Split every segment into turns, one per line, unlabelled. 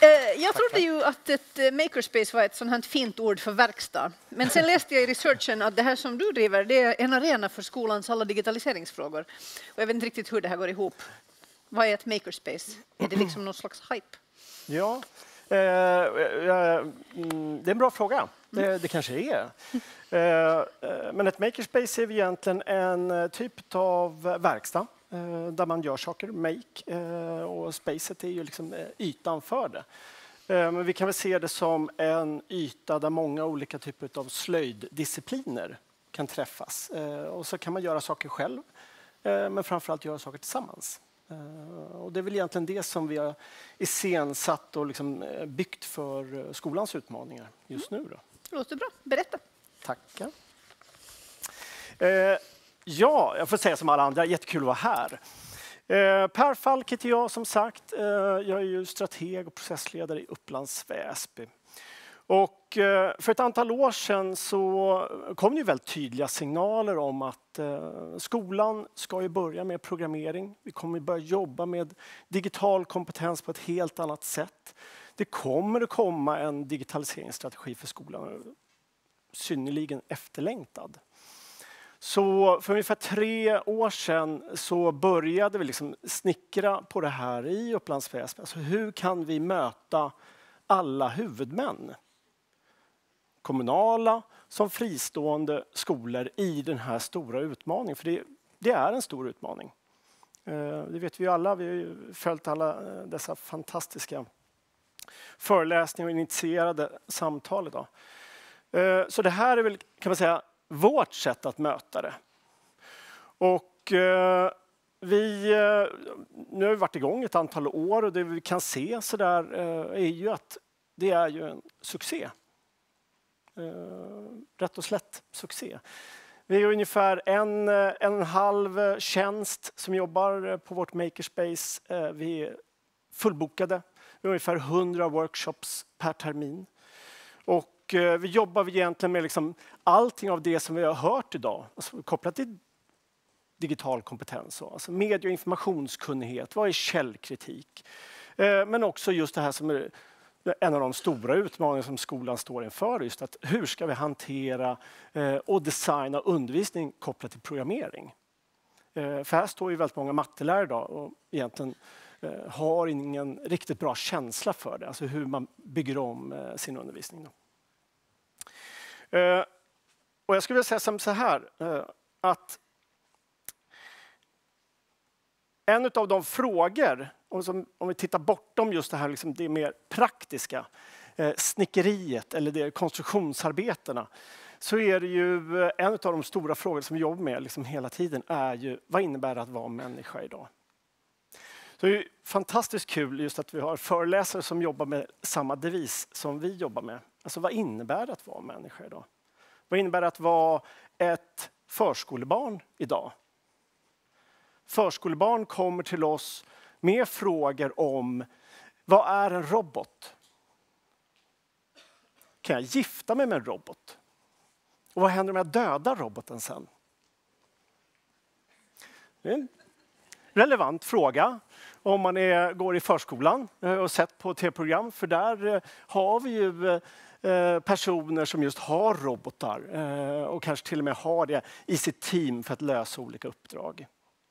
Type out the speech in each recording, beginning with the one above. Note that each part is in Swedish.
Jag trodde ju att ett makerspace var ett sånt här fint ord för verkstad. Men sen läste jag i researchen att det här som du driver, det är en arena för skolans alla digitaliseringsfrågor. Och jag vet inte riktigt hur det här går ihop. Vad är ett makerspace? Är det liksom någon slags hype?
Ja, det är en bra fråga. Det kanske är. Men ett makerspace är egentligen en typ av verkstad där man gör saker, make, och spacet är ju liksom ytan för det. Men vi kan väl se det som en yta där många olika typer av slöjddiscipliner kan träffas. Och så kan man göra saker själv, men framförallt göra saker tillsammans. Och det är väl egentligen det som vi har iscensatt och liksom byggt för skolans utmaningar just nu. Då.
Det låter bra. Berätta.
Tackar. Ja, jag får säga som alla andra, jättekul att vara här. Per Falk heter jag som sagt. Jag är ju strateg och processledare i Upplands Väsby. Och för ett antal år sedan så kom det ju väldigt tydliga signaler om att skolan ska ju börja med programmering. Vi kommer börja jobba med digital kompetens på ett helt annat sätt. Det kommer att komma en digitaliseringsstrategi för skolan, synnerligen efterlängtad. Så för ungefär 3 år sedan så började vi liksom snickra på det här i Upplands Väsby. Alltså hur kan vi möta alla huvudmän? Kommunala som fristående skolor i den här stora utmaningen. För det är en stor utmaning. Det vet vi ju alla. Vi har ju följt alla dessa fantastiska föreläsningar och initierade samtal idag. Så det här är väl, kan man säga, vårt sätt att möta det. Och nu har vi varit igång ett antal år och det vi kan se så där är ju att det är ju en succé. Rätt och slätt succé. Vi har ungefär en och en halv tjänst som jobbar på vårt makerspace. Vi är fullbokade. Vi har ungefär 100 workshops per termin. Och vi jobbar egentligen med liksom allting av det som vi har hört idag. Alltså kopplat till digital kompetens. Alltså medie- och informationskunnighet. Vad är källkritik? Men också just det här som är en av de stora utmaningarna som skolan står inför. Just att hur ska vi hantera och designa undervisning kopplat till programmering? För här står ju väldigt många mattelärare idag och egentligen har ingen riktigt bra känsla för det. Alltså hur man bygger om sin undervisning. Då. Och jag skulle vilja säga som så här att en av de frågor, om vi tittar bortom just det här liksom det mer praktiska snickeriet eller det konstruktionsarbetena, så är det ju en av de stora frågor som vi jobbar med liksom hela tiden är ju vad innebär det att vara människa idag? Så det är fantastiskt kul just att vi har föreläsare som jobbar med samma devis som vi jobbar med. Alltså vad innebär det att vara människa idag? Vad innebär det att vara ett förskolebarn idag? Förskolebarn kommer till oss med frågor om vad är en robot? Kan jag gifta mig med en robot? Och vad händer om jag dödar roboten sen? Det är en relevant fråga om man går i förskolan och sett på tv-program. För där har vi ju personer som just har robotar och kanske till och med har det i sitt team för att lösa olika uppdrag.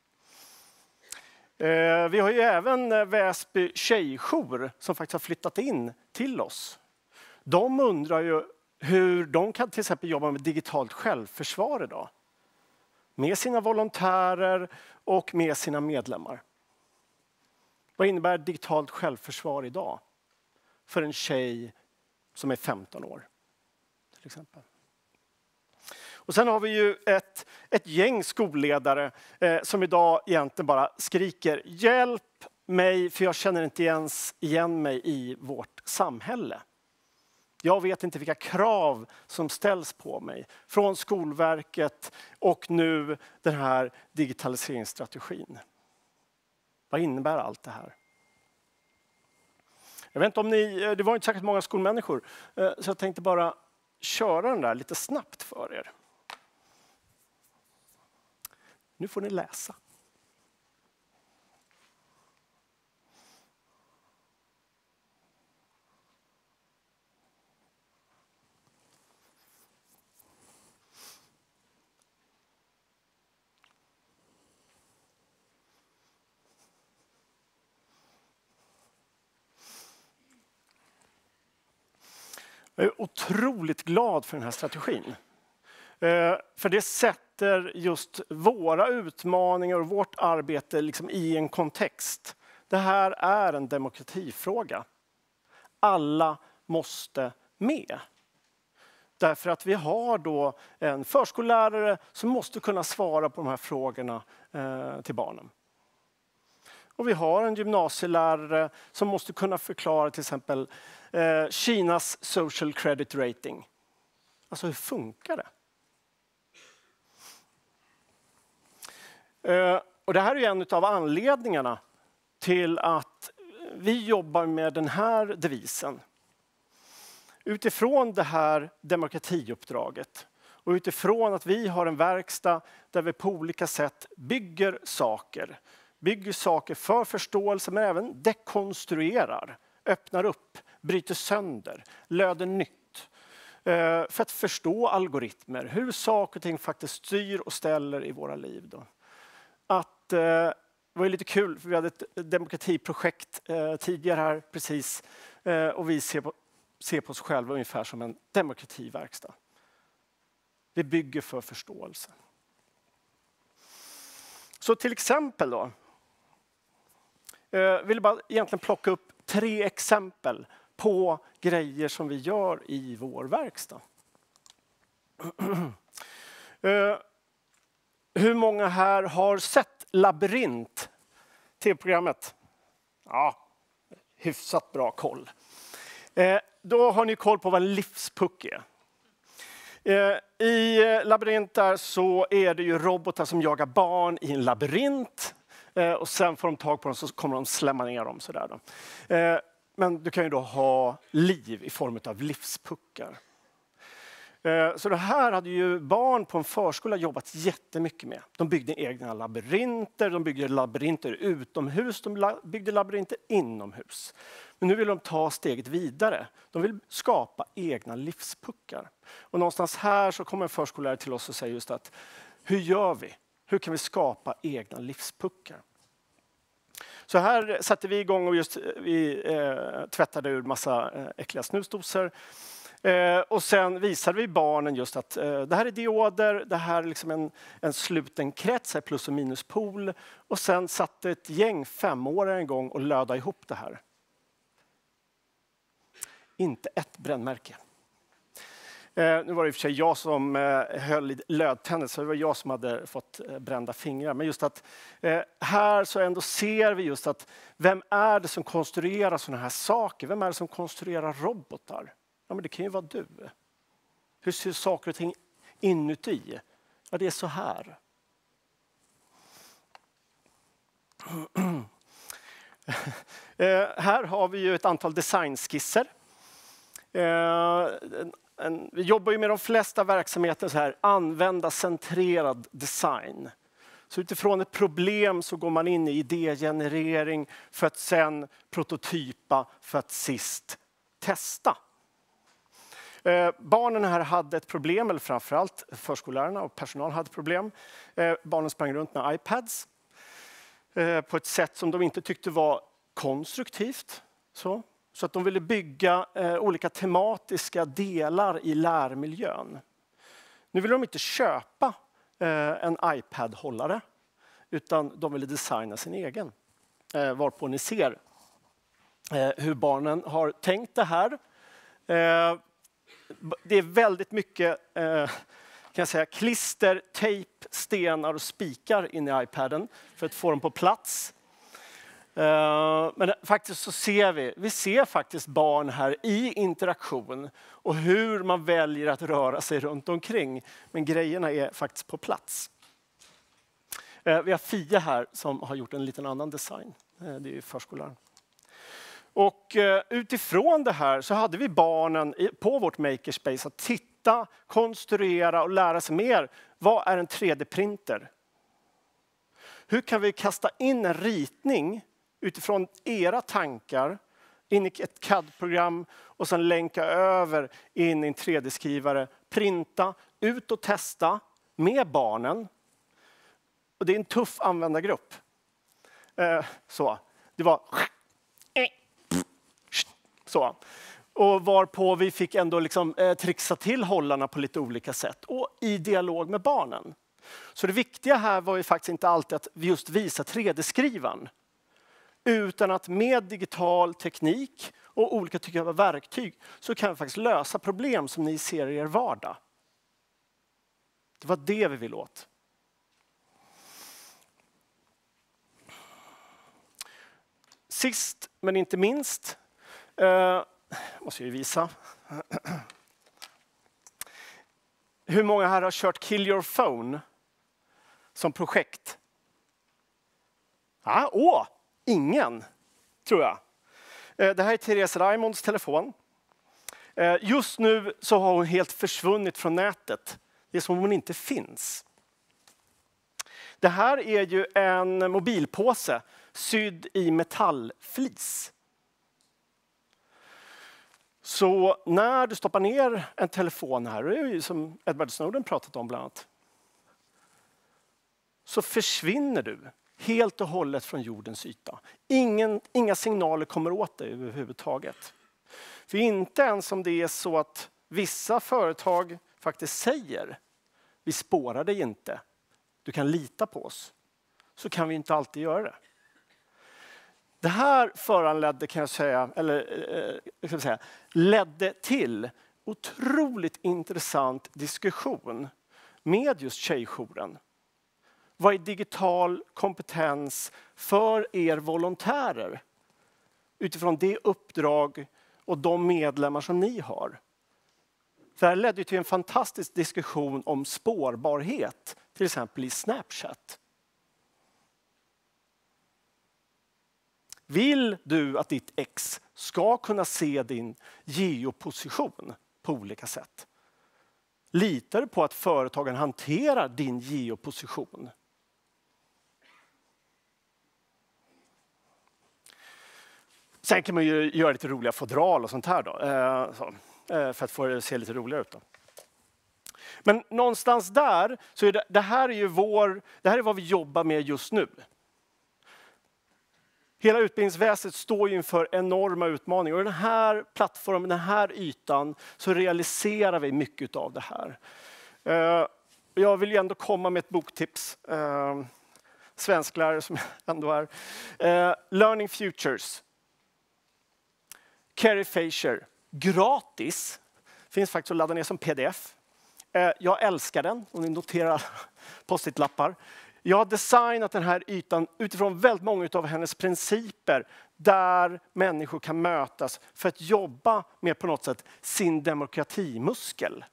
Vi har ju även Väsby tjejjour som faktiskt har flyttat in till oss. De undrar ju hur de kan till exempel jobba med digitalt självförsvar idag. Med sina volontärer och med sina medlemmar. Vad innebär digitalt självförsvar idag? För en tjej som är 15 år. Till exempel. Och sen har vi ju ett gäng skolledare som idag egentligen bara skriker hjälp mig för jag känner inte ens igen mig i vårt samhälle. Jag vet inte vilka krav som ställs på mig från Skolverket och nu den här digitaliseringsstrategin. Vad innebär allt det här? Jag vet inte om det var inte säkert många skolmänniskor så jag tänkte bara köra den där lite snabbt för er. Nu får ni läsa. Jag är otroligt glad för den här strategin. För det sätter just våra utmaningar och vårt arbete liksom i en kontext. Det här är en demokratifråga. Alla måste med. Därför att vi har då en förskollärare som måste kunna svara på de här frågorna till barnen. Och vi har en gymnasielärare som måste kunna förklara till exempel Kinas social credit rating. Alltså hur funkar det? Och det här är en av anledningarna till att vi jobbar med den här devisen. Utifrån det här demokratiuppdraget och utifrån att vi har en verkstad där vi på olika sätt bygger saker för förståelse men även dekonstruerar, öppnar upp, bryter sönder, löder nytt. För att förstå algoritmer, hur saker och ting faktiskt styr och ställer i våra liv. Då. Det var lite kul, för vi hade ett demokratiprojekt tidigare här precis. Och vi ser på oss själva ungefär som en demokrativerkstad. Vi bygger för förståelse. Så till exempel då. Vill jag bara egentligen plocka upp 3 exempel på grejer som vi gör i vår verkstad. Hur många här har sett Labyrint, TV-programmet? Ja, hyfsat bra koll. Då har ni koll på vad en livspuck är. I Labyrint där så är det ju robotar som jagar barn i en labyrint. Och sen får de tag på dem så kommer de slämma ner dem. Sådär då. Men du kan ju då ha liv i form av livspuckar. Så det här hade ju barn på en förskola jobbat jättemycket med. De byggde egna labyrinter, de byggde labyrinter utomhus, de byggde labyrinter inomhus. Men nu vill de ta steget vidare. De vill skapa egna livspuckar. Och någonstans här så kommer en förskollärare till oss och säger just att hur gör vi? Hur kan vi skapa egna livspuckar? Så här satte vi igång och vi tvättade ur massa äckliga snusdosor. Och sen visade vi barnen just att det här är dioder, det här är liksom en sluten krets, här plus- och minuspol. Och sen satte ett gäng 5-åringar en gång och löda ihop det här. Inte ett brännmärke. Nu var det i och för sig jag som höll i lödtänder, så det var jag som hade fått brända fingrar. Men just att här så ändå ser vi just att vem är det som konstruerar sådana här saker? Vem är det som konstruerar robotar? Ja, men det kan ju vara du. Hur ser saker och ting inuti? Ja, det är så här. Här har vi ju ett antal designskisser. Vi jobbar ju med de flesta verksamheter så här, användarcentrerad design. Så utifrån ett problem så går man in i idégenerering för att sen prototypa för att sist testa. Barnen här hade ett problem, eller framförallt förskollärarna och personal hade problem. Barnen sprang runt med iPads på ett sätt som de inte tyckte var konstruktivt. Så att de ville bygga olika tematiska delar i lärmiljön. Nu ville de inte köpa en iPad-hållare, utan de ville designa sin egen. Varpå ni ser hur barnen har tänkt det här. Det är väldigt mycket kan jag säga, klister, tejp, stenar och spikar in i iPaden för att få dem på plats. Men faktiskt så ser vi ser faktiskt barn här i interaktion och hur man väljer att röra sig runt omkring. Men grejerna är faktiskt på plats. Vi har Fia här som har gjort en liten annan design. Det är ju förskolan. Och utifrån det här så hade vi barnen på vårt makerspace att titta, konstruera och lära sig mer. Vad är en 3D-printer? Hur kan vi kasta in en ritning utifrån era tankar in i ett CAD-program och sen länka över in i en 3D-skrivare, printa, ut och testa med barnen. Och det är en tuff användargrupp. Så, det var så. Och varpå vi fick ändå liksom, trixa till hållarna på lite olika sätt. Och i dialog med barnen. Så det viktiga här var ju faktiskt inte alltid att vi just visa 3D-skrivaren. Utan att med digital teknik och olika typer av verktyg så kan vi faktiskt lösa problem som ni ser i er vardag. Det var det vi ville åt. Sist men inte minst måste jag ju visa. Hur många här har kört Kill Your Phone som projekt? Ingen, tror jag. Det här är Therese Raimonds telefon. Just nu så har hon helt försvunnit från nätet. Det är som om hon inte finns. Det här är ju en mobilpåse sydd i metallflis. Så när du stoppar ner en telefon här, det är ju som Edward Snowden pratat om bland annat, så försvinner du helt och hållet från jordens yta. Inga signaler kommer åt dig överhuvudtaget. För inte ens om det är så att vissa företag faktiskt säger vi spårar dig inte, du kan lita på oss, så kan vi inte alltid göra det. Det här föranledde, kan jag säga, ledde till otroligt intressant diskussion med just Tjejjouren. Vad är digital kompetens för er volontärer utifrån det uppdrag och de medlemmar som ni har? Det här ledde till en fantastisk diskussion om spårbarhet, till exempel i Snapchat. Vill du att ditt ex ska kunna se din geoposition på olika sätt? Litar du på att företagen hanterar din geoposition? Sen kan man ju göra lite roliga fodral och sånt här då, för att få det att se lite roligare ut då. Men någonstans där så är det här är vad vi jobbar med just nu. Hela utbildningsväsendet står ju inför enorma utmaningar. Och den här plattformen, den här ytan, så realiserar vi mycket av det här. Jag vill ju ändå komma med ett boktips. Svensklärare som jag ändå är. Learning Futures. Carrie Fisher. Gratis. Finns faktiskt att ladda ner som pdf. Jag älskar den. Och ni noterar post-it-lappar. Jag har designat den här ytan utifrån väldigt många av hennes principer där människor kan mötas för att jobba med på något sätt sin demokratimuskel.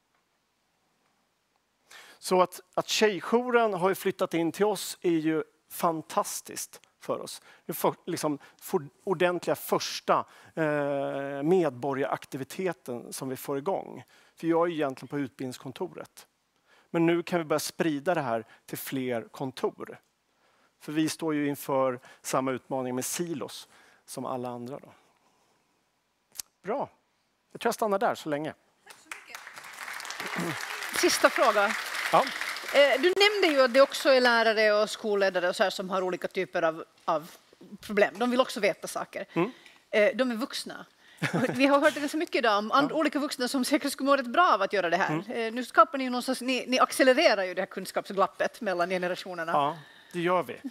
Så att Tjejjouren har flyttat in till oss är ju fantastiskt för oss. Vi får liksom ordentliga första medborgaraktiviteten som vi får igång. För jag är egentligen på utbildningskontoret. Men nu kan vi börja sprida det här till fler kontor. För vi står ju inför samma utmaning med silos som alla andra. Då. Bra. Jag tror jag stannar där så länge.
Tack så mycket. Sista fråga.
Ja.
Du nämnde ju att det också är lärare och skolledare och så här som har olika typer av problem. De vill också veta saker. De är vuxna. Vi har hört ganska mycket idag om olika vuxna som säkert skulle må rätt bra av att göra det här. Nu skapar ni ju någonstans, ni accelererar ju det här kunskapsglappet mellan generationerna.
Ja, det gör vi.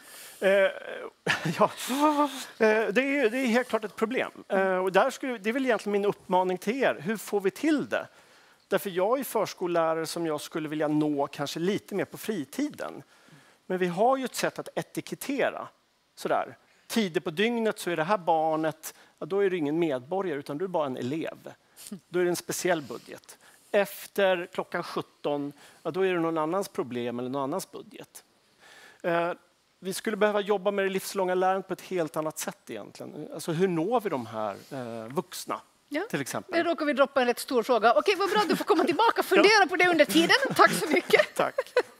Det är helt klart ett problem. Och det är väl egentligen min uppmaning till er. Hur får vi till det? Därför jag är förskollärare som jag skulle vilja nå kanske lite mer på fritiden. Men vi har ju ett sätt att etikettera. Sådär. Tider på dygnet så är det här barnet, då är det ingen medborgare utan du är bara en elev. Då är det en speciell budget. Efter klockan 17, då är det någon annans problem eller någon annans budget. Vi skulle behöva jobba med det livslånga lärandet på ett helt annat sätt egentligen. Alltså hur når vi de här vuxna?
Ja,
till exempel.
Nu råkar vi droppa en rätt stor fråga. Okej, vad bra att du får komma tillbaka och fundera på det under tiden. Tack så mycket.
Tack.